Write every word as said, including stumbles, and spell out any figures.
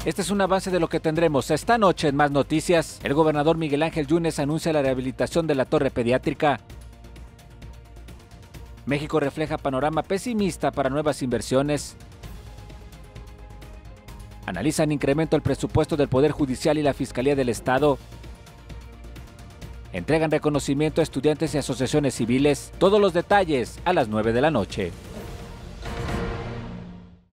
Este es un avance de lo que tendremos esta noche en Más Noticias. El gobernador Miguel Ángel Yunes anuncia la rehabilitación de la torre pediátrica. México refleja panorama pesimista para nuevas inversiones. Analizan incremento al presupuesto del Poder Judicial y la Fiscalía del Estado. Entregan reconocimiento a estudiantes y asociaciones civiles. Todos los detalles a las nueve de la noche.